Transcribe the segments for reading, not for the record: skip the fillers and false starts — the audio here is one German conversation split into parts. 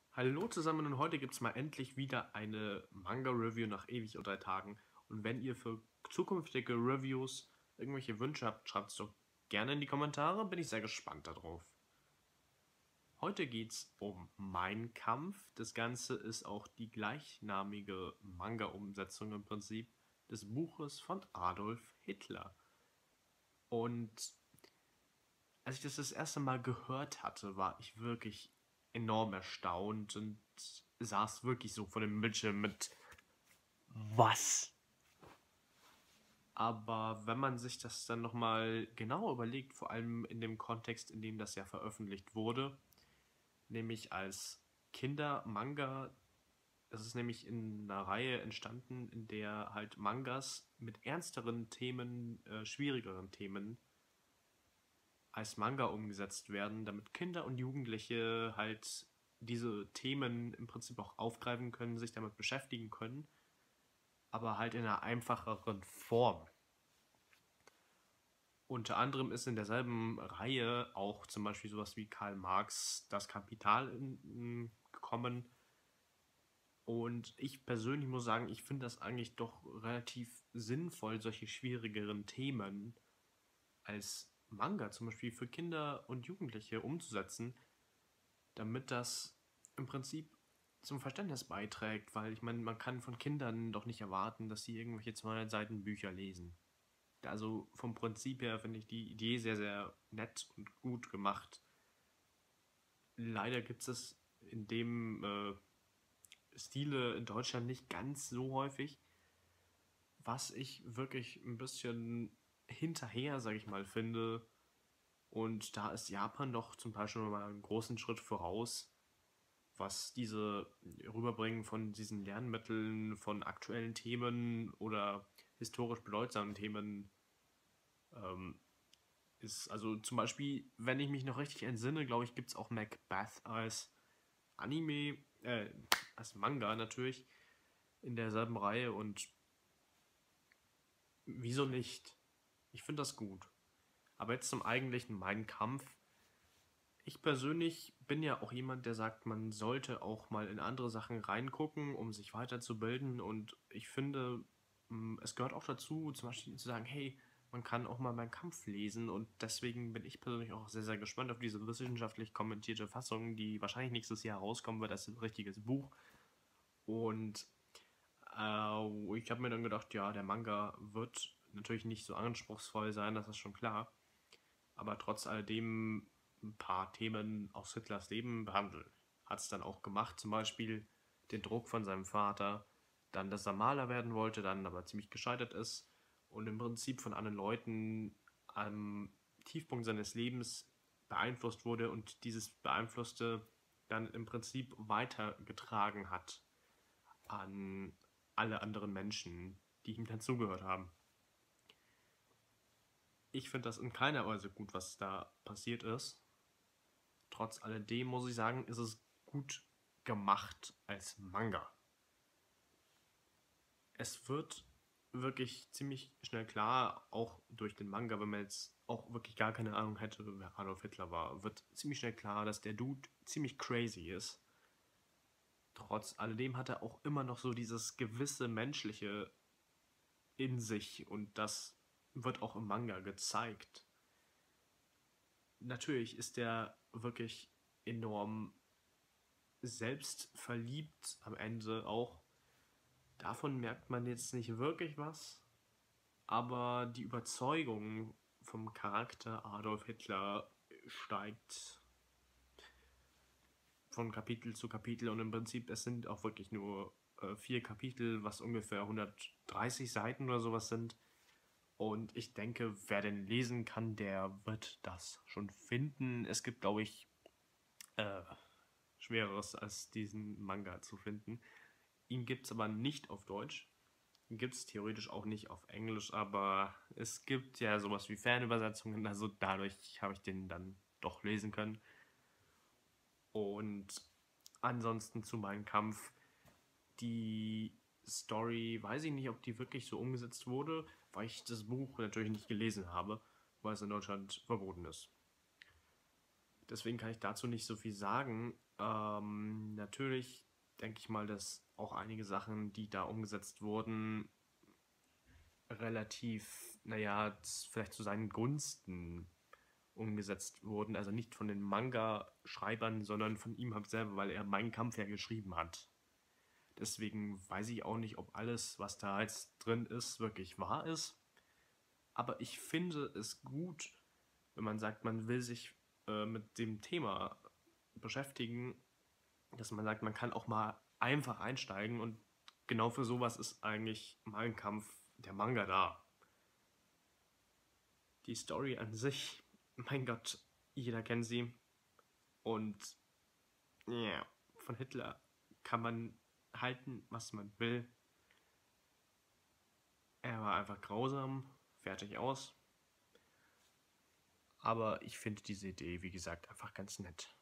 Hallo zusammen und heute gibt es mal endlich wieder eine Manga-Review nach ewig und 3 Tagen. Und wenn ihr für zukünftige Reviews irgendwelche Wünsche habt, schreibt es doch gerne in die Kommentare, bin ich sehr gespannt darauf. Heute geht es um Mein Kampf. Das Ganze ist auch die gleichnamige Manga-Umsetzung im Prinzip des Buches von Adolf Hitler. Und als ich das erste Mal gehört hatte, war ich wirklich enorm erstaunt und saß wirklich so vor dem Bildschirm mit was? Aber wenn man sich das dann nochmal genau überlegt, vor allem in dem Kontext, in dem das ja veröffentlicht wurde, nämlich als Kindermanga, es ist nämlich in einer Reihe entstanden, in der halt Mangas mit ernsteren Themen, schwierigeren Themen als Manga umgesetzt werden, damit Kinder und Jugendliche halt diese Themen im Prinzip auch aufgreifen können, sich damit beschäftigen können, aber halt in einer einfacheren Form. Unter anderem ist in derselben Reihe auch zum Beispiel sowas wie Karl Marx Das Kapital gekommen. Und ich persönlich muss sagen, ich finde das eigentlich doch relativ sinnvoll, solche schwierigeren Themen als Manga zum Beispiel für Kinder und Jugendliche umzusetzen, damit das im Prinzip zum Verständnis beiträgt, weil ich meine, man kann von Kindern doch nicht erwarten, dass sie irgendwelche 200 Seiten Bücher lesen. Also vom Prinzip her finde ich die Idee sehr, sehr nett und gut gemacht. Leider gibt es in dem Stile in Deutschland nicht ganz so häufig, was ich wirklich ein bisschen hinterher, sage ich mal, finde. Und da ist Japan doch zum Beispiel mal einen großen Schritt voraus, was diese Rüberbringen von diesen Lernmitteln, von aktuellen Themen oder historisch bedeutsamen Themen ähm, ist. Also zum Beispiel, wenn ich mich noch richtig entsinne, glaube ich, gibt es auch Macbeth als Anime, als Manga natürlich, in derselben Reihe und wieso nicht? Ich finde das gut. Aber jetzt zum eigentlichen Mein Kampf. Ich persönlich bin ja auch jemand, der sagt, man sollte auch mal in andere Sachen reingucken, um sich weiterzubilden. Und ich finde, es gehört auch dazu, zum Beispiel zu sagen, hey, man kann auch mal meinen Kampf lesen. Und deswegen bin ich persönlich auch sehr, sehr gespannt auf diese wissenschaftlich kommentierte Fassung, die wahrscheinlich nächstes Jahr rauskommen wird als ein richtiges Buch. Und ich habe mir dann gedacht, ja, der Manga wird natürlich nicht so anspruchsvoll sein, das ist schon klar, aber trotz alledem ein paar Themen aus Hitlers Leben behandeln. Hat es dann auch gemacht, zum Beispiel den Druck von seinem Vater, dann, dass er Maler werden wollte, dann aber ziemlich gescheitert ist und im Prinzip von anderen Leuten am Tiefpunkt seines Lebens beeinflusst wurde und dieses Beeinflusste dann im Prinzip weitergetragen hat an alle anderen Menschen, die ihm dann zugehört haben. Ich finde das in keiner Weise gut, was da passiert ist. Trotz alledem muss ich sagen, ist es gut gemacht als Manga. Es wird wirklich ziemlich schnell klar, auch durch den Manga, wenn man jetzt auch wirklich gar keine Ahnung hätte, wer Adolf Hitler war, wird ziemlich schnell klar, dass der Dude ziemlich crazy ist. Trotz alledem hat er auch immer noch so dieses gewisse Menschliche in sich und das wird auch im Manga gezeigt. Natürlich ist der wirklich enorm selbstverliebt am Ende auch. Davon merkt man jetzt nicht wirklich was, aber die Überzeugung vom Charakter Adolf Hitler steigt von Kapitel zu Kapitel und im Prinzip es sind auch wirklich nur 4 Kapitel, was ungefähr 130 Seiten oder sowas sind. Und ich denke, wer den lesen kann, der wird das schon finden. Es gibt, glaube ich, äh, Schwereres als diesen Manga zu finden. Ihn gibt es aber nicht auf Deutsch. Ihn gibt es theoretisch auch nicht auf Englisch, aber es gibt ja sowas wie Fanübersetzungen, also dadurch habe ich den dann doch lesen können. Und ansonsten zu meinem Kampf, die Story, weiß ich nicht, ob die wirklich so umgesetzt wurde, weil ich das Buch natürlich nicht gelesen habe, weil es in Deutschland verboten ist. Deswegen kann ich dazu nicht so viel sagen. Natürlich denke ich mal, dass auch einige Sachen, die da umgesetzt wurden, relativ, naja, vielleicht zu seinen Gunsten umgesetzt wurden. Also nicht von den Manga-Schreibern, sondern von ihm halt selber, weil er Mein Kampf ja geschrieben hat. Deswegen weiß ich auch nicht, ob alles, was da jetzt drin ist, wirklich wahr ist. Aber ich finde es gut, wenn man sagt, man will sich mit dem Thema beschäftigen, dass man sagt, man kann auch mal einfach einsteigen und genau für sowas ist eigentlich Mein Kampf, der Manga da. Die Story an sich, mein Gott, jeder kennt sie. Und ja, von Hitler kann man halten, was man will. Er war einfach grausam, fertig aus. Aber ich finde diese Idee, wie gesagt, einfach ganz nett.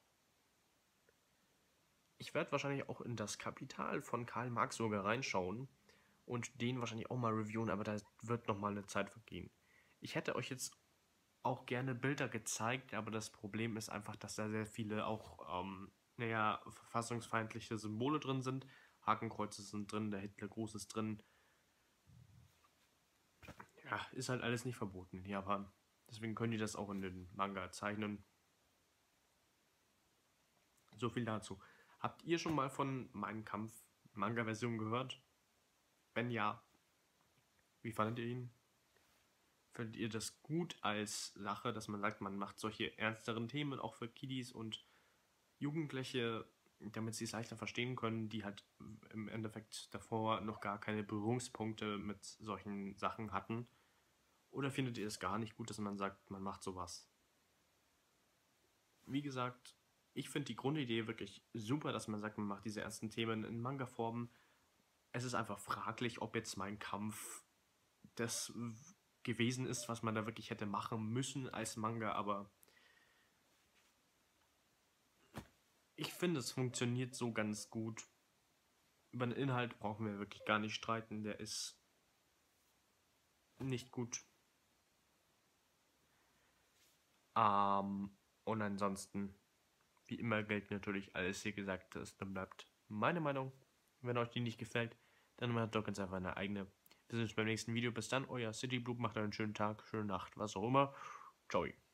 Ich werde wahrscheinlich auch in das Kapital von Karl Marx sogar reinschauen und den wahrscheinlich auch mal reviewen, aber da wird noch mal eine Zeit vergehen. Ich hätte euch jetzt auch gerne Bilder gezeigt, aber das Problem ist einfach, dass da sehr viele auch, naja, verfassungsfeindliche Symbole drin sind. Hakenkreuze sind drin, der Hitlergruß ist drin. Ja, ist halt alles nicht verboten in Japan. Deswegen können die das auch in den Manga zeichnen. So viel dazu. Habt ihr schon mal von Mein Kampf Manga-Version gehört? Wenn ja, wie fandet ihr ihn? Findet ihr das gut als Sache, dass man sagt, man macht solche ernsteren Themen auch für Kiddies und Jugendliche, damit sie es leichter verstehen können, die halt im Endeffekt davor noch gar keine Berührungspunkte mit solchen Sachen hatten? Oder findet ihr es gar nicht gut, dass man sagt, man macht sowas? Wie gesagt, ich finde die Grundidee wirklich super, dass man sagt, man macht diese ersten Themen in Manga-Form. Es ist einfach fraglich, ob jetzt Mein Kampf das gewesen ist, was man da wirklich hätte machen müssen als Manga, aber ich finde, es funktioniert so ganz gut. Über den Inhalt brauchen wir wirklich gar nicht streiten, der ist nicht gut. Und ansonsten, wie immer, gilt natürlich alles hier gesagt, dann bleibt meine Meinung. Wenn euch die nicht gefällt, dann macht doch ganz einfach eine eigene. Wir sehen uns beim nächsten Video. Bis dann, euer Citybloop. Macht einen schönen Tag, schöne Nacht, was auch immer. Ciao.